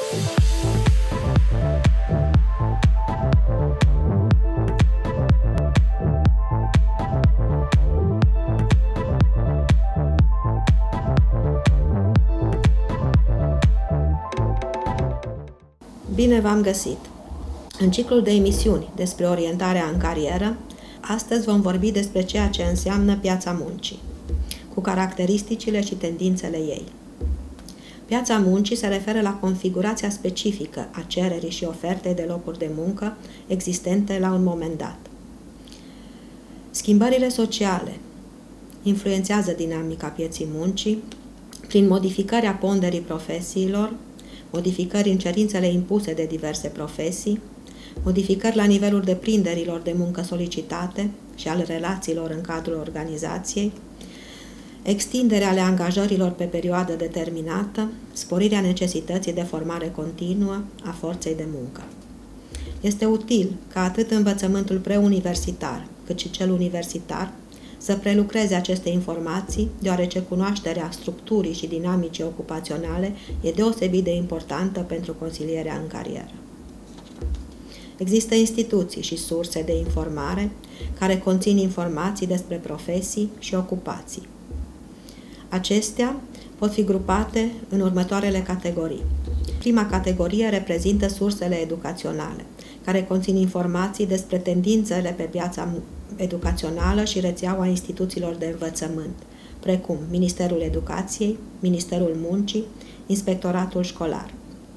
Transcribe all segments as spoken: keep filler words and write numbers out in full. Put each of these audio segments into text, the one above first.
Bine v-am găsit! În ciclul de emisiuni despre orientarea în carieră, astăzi vom vorbi despre ceea ce înseamnă piața muncii, cu caracteristicile și tendințele ei. Piața muncii se referă la configurația specifică a cererii și ofertei de locuri de muncă existente la un moment dat. Schimbările sociale influențează dinamica pieții muncii prin modificarea ponderii profesiilor, modificări în cerințele impuse de diverse profesii, modificări la nivelul deprinderilor de muncă solicitate și al relațiilor în cadrul organizației, extinderea ale angajărilor pe perioadă determinată, sporirea necesității de formare continuă a forței de muncă. Este util ca atât învățământul preuniversitar cât și cel universitar să prelucreze aceste informații, deoarece cunoașterea structurii și dinamicii ocupaționale e deosebit de importantă pentru consilierea în carieră. Există instituții și surse de informare care conțin informații despre profesii și ocupații. Acestea pot fi grupate în următoarele categorii. Prima categorie reprezintă sursele educaționale, care conțin informații despre tendințele pe piața educațională și rețeaua instituțiilor de învățământ, precum Ministerul Educației, Ministerul Muncii, Inspectoratul Școlar.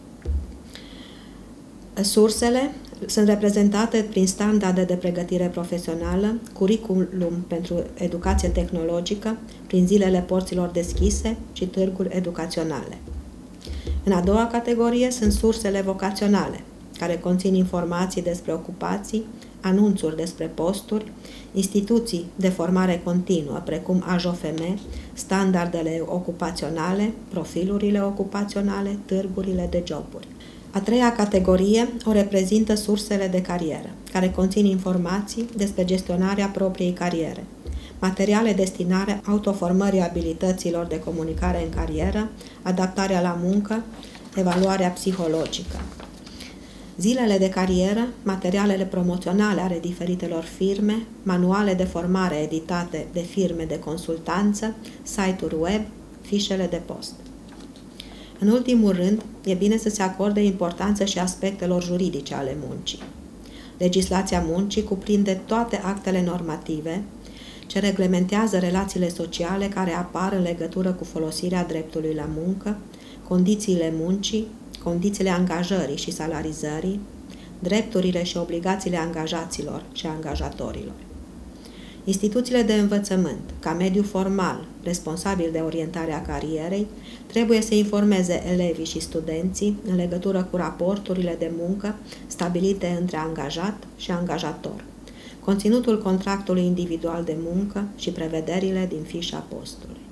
Sursele sunt reprezentate prin standarde de pregătire profesională, curriculum pentru educație tehnologică, prin zilele porților deschise și târguri educaționale. În a doua categorie sunt sursele vocaționale, care conțin informații despre ocupații, anunțuri despre posturi, instituții de formare continuă, precum A J O F M, standardele ocupaționale, profilurile ocupaționale, târgurile de joburi. A treia categorie o reprezintă sursele de carieră, care conțin informații despre gestionarea propriei cariere, materiale destinate autoformării abilităților de comunicare în carieră, adaptarea la muncă, evaluarea psihologică. Zilele de carieră, materialele promoționale ale diferitelor firme, manuale de formare editate de firme de consultanță, site-uri web, fișele de post. În ultimul rând, e bine să se acorde importanță și aspectelor juridice ale muncii. Legislația muncii cuprinde toate actele normative ce reglementează relațiile sociale care apar în legătură cu folosirea dreptului la muncă, condițiile muncii, condițiile angajării și salarizării, drepturile și obligațiile angajaților și angajatorilor. Instituțiile de învățământ, ca mediu formal, responsabil de orientarea carierei, trebuie să informeze elevii și studenții în legătură cu raporturile de muncă stabilite între angajat și angajator, conținutul contractului individual de muncă și prevederile din fișa postului.